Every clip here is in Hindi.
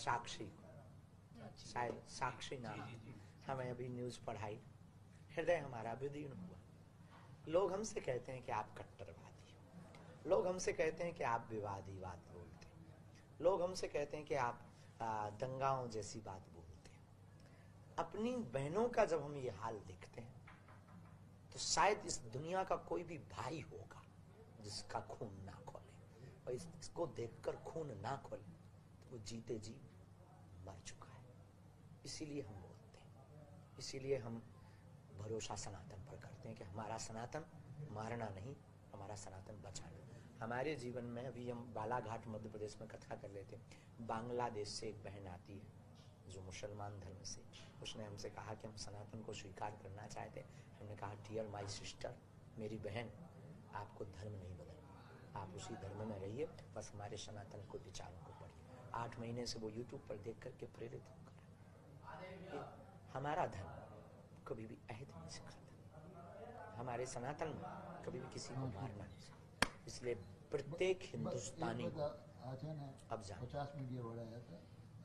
साक्षी, शायद साक्षी नाम, हमें अभी न्यूज पढ़ाई, हृदय हमारा विदीर्ण हुआ। लोग हमसे कहते हैं कि आप कट्टरवादी हो, लोग हमसे कहते हैं कि आप विवादी बात बोलते हैं, लोग हमसे कहते हैं कि आप दंगाओं जैसी बात बोलते हैं। अपनी बहनों का जब हम ये हाल देखते हैं तो शायद इस दुनिया का कोई भी भाई होगा जिसका खून ना खोले, और इसको देखकर खून ना खोले तो वो जीते जी मर चुका है। इसीलिए हम बोलते हैं, इसीलिए हम भरोसा सनातन पर करते हैं कि हमारा सनातन मारना नहीं, हमारा सनातन बचाना। हमारे जीवन में अभी हम बालाघाट मध्य प्रदेश में कथा कर लेते हैं, बांग्लादेश से एक बहन आती है जो मुसलमान धर्म से, उसने हमसे कहा कि हम सनातन को स्वीकार करना चाहते हैं। हमने कहा डियर माय सिस्टर, मेरी बहन, आपको धर्म नहीं बदलना, आप उसी धर्म में रहिए, बस हमारे सनातन को विचारों को पढ़िए। 8 महीने से वो यूट्यूब पर देख करके प्रेरित होकर, हमारा धर्म कभी भी अहद नहीं सिखाता, हमारे सनातन में कभी भी किसी को मारना नहीं सिखाता। इसलिए प्रत्येक हिंदुस्तानी को अब जान 50 मीडिया बढ़ाया था,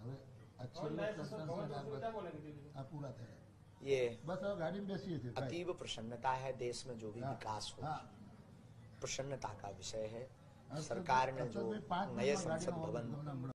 ये बस गाड़ी में बेसी थे। अतीब प्रसन्नता है, देश में जो भी विकास हो, प्रसन्नता का विषय है। सरकार ने जो नए संसद भवन